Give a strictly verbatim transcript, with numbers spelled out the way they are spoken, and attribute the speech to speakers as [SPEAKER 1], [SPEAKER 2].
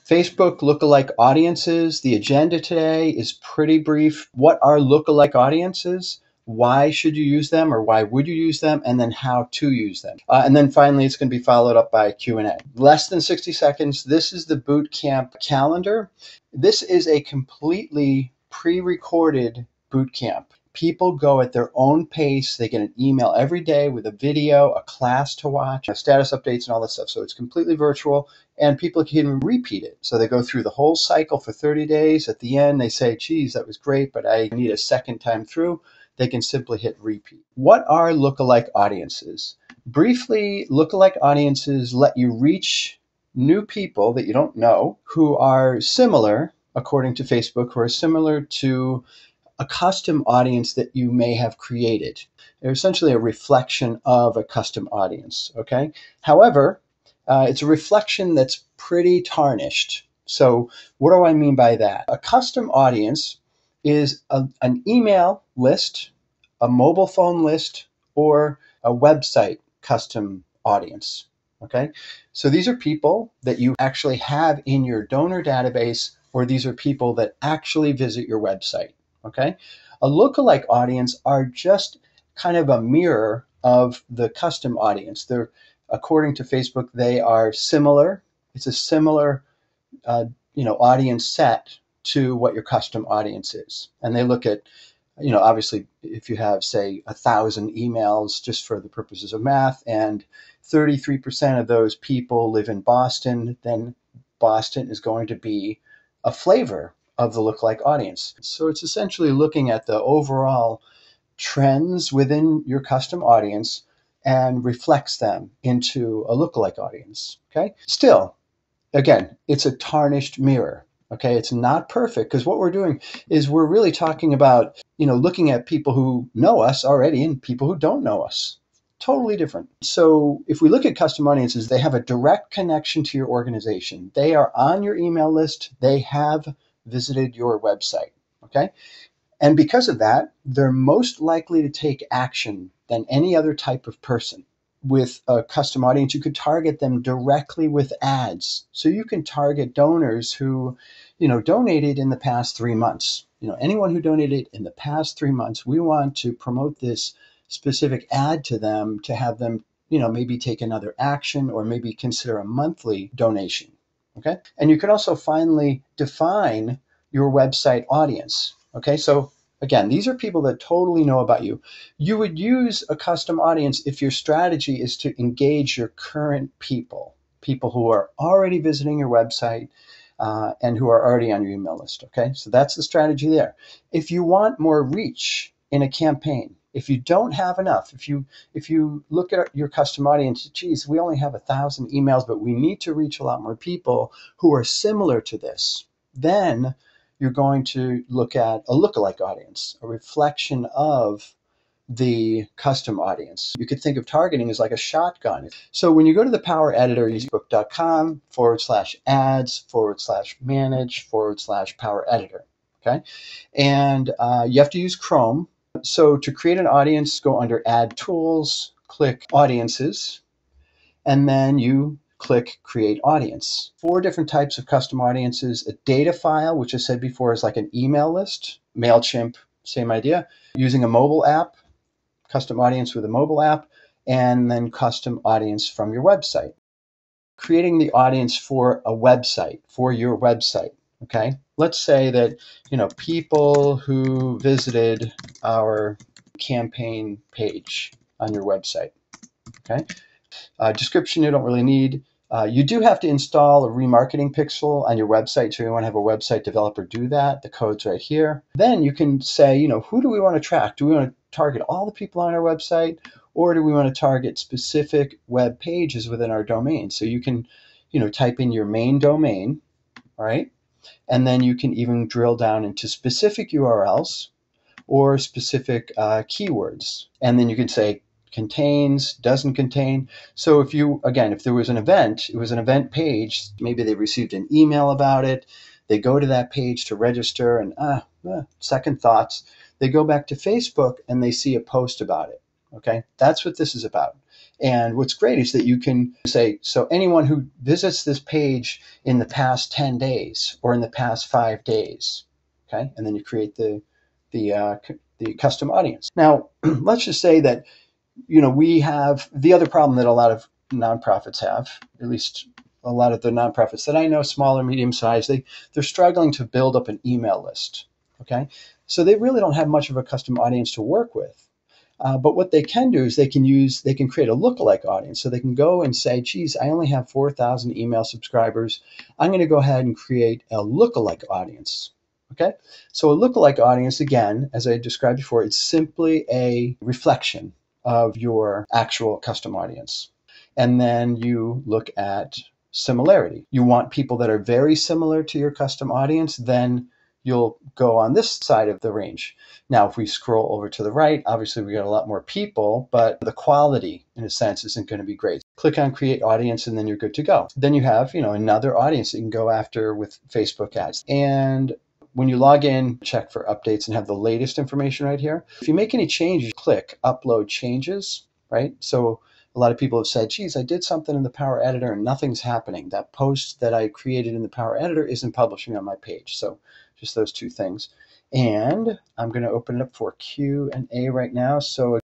[SPEAKER 1] Facebook lookalike audiences. The agenda today is pretty brief. What are lookalike audiences? Why should you use them, or why would you use them? And then how to use them. Uh, and then finally, it's going to be followed up by a Q and A. Less than sixty seconds. This is the bootcamp calendar. This is a completely pre-recorded bootcamp. People go at their own pace. They get an email every day with a video, a class to watch, status updates, and all that stuff. So it's completely virtual, and people can repeat it. So they go through the whole cycle for thirty days. At the end, they say, geez, that was great, but I need a second time through. They can simply hit repeat. What are lookalike audiences? Briefly, lookalike audiences let you reach new people that you don't know who are similar, according to Facebook, who are similar to a custom audience that you may have created. They're essentially a reflection of a custom audience, okay? However, uh, it's a reflection that's pretty tarnished. So what do I mean by that? A custom audience is a, an email list, a mobile phone list, or a website custom audience, okay? So these are people that you actually have in your donor database, or these are people that actually visit your website. Okay, a lookalike audience are just kind of a mirror of the custom audience. They're, according to Facebook, they are similar. It's a similar, uh, you know, audience set to what your custom audience is. And they look at, you know, obviously, if you have, say, a thousand emails, just for the purposes of math, and thirty-three percent of those people live in Boston, then Boston is going to be a flavor of the lookalike audience. So it's essentially looking at the overall trends within your custom audience and reflects them into a lookalike audience. Okay. Still, again, it's a tarnished mirror. Okay. It's not perfect, because what we're doing is we're really talking about, you know, looking at people who know us already and people who don't know us. Totally different. So if we look at custom audiences, they have a direct connection to your organization. They are on your email list. They have visited your website, okay? And because of that, they're most likely to take action than any other type of person. With a custom audience, you could target them directly with ads. So you can target donors who, you know, donated in the past three months. You know, anyone who donated in the past three months, we want to promote this specific ad to them to have them, you know, maybe take another action or maybe consider a monthly donation. Okay. And you can also finally define your website audience. Okay. So again, these are people that totally know about you. You would use a custom audience if your strategy is to engage your current people, people who are already visiting your website uh, and who are already on your email list. Okay. So that's the strategy there. If you want more reach in a campaign, if you don't have enough, if you if you look at your custom audience, geez, we only have a thousand emails, but we need to reach a lot more people who are similar to this, then you're going to look at a lookalike audience, a reflection of the custom audience. You could think of targeting as like a shotgun. So when you go to the Power Editor, facebook.com forward slash ads forward slash manage forward slash Power Editor. Okay. And uh, you have to use Chrome. So to create an audience, go under Add Tools, click Audiences, and then you click Create Audience. Four different types of custom audiences: a data file, which I said before is like an email list, MailChimp, same idea, using a mobile app, custom audience with a mobile app, and then custom audience from your website. Creating the audience for a website, for your website. Okay, let's say that, you know, people who visited our campaign page on your website. Okay, uh, description you don't really need. Uh, you do have to install a remarketing pixel on your website, so you want to have a website developer do that. The code's right here. Then you can say, you know, who do we want to track? Do we want to target all the people on our website, or do we want to target specific web pages within our domain? So you can, you know, type in your main domain, all right? And then you can even drill down into specific U R Ls or specific uh, keywords. And then you can say contains, doesn't contain. So if you, again, if there was an event, it was an event page, maybe they received an email about it, they go to that page to register and ah, uh, second thoughts, they go back to Facebook and they see a post about it. Okay, that's what this is about. And what's great is that you can say, so anyone who visits this page in the past ten days or in the past five days, okay? And then you create the, the, uh, the custom audience. Now, let's just say that, you know, we have the other problem that a lot of nonprofits have, at least a lot of the nonprofits that I know, small or medium sized, they, they're struggling to build up an email list, okay? So they really don't have much of a custom audience to work with. Uh, but what they can do is they can use, they can create a lookalike audience. So they can go and say, geez, I only have four thousand email subscribers. I'm going to go ahead and create a lookalike audience. Okay. So a lookalike audience, again, as I described before, it's simply a reflection of your actual custom audience. And then you look at similarity. You want people that are very similar to your custom audience, then you'll go on this side of the range. Now, if we scroll over to the right, obviously we got a lot more people, but the quality, in a sense, isn't going to be great. Click on Create Audience, and then you're good to go. Then you have, you know, another audience that you can go after with Facebook ads. And when you log in, check for updates and have the latest information right here. If you make any changes, click Upload Changes, right? So a lot of people have said, geez, I did something in the Power Editor and nothing's happening. That post that I created in the Power Editor isn't publishing on my page. So just those two things. And I'm going to open it up for Q and A right now. So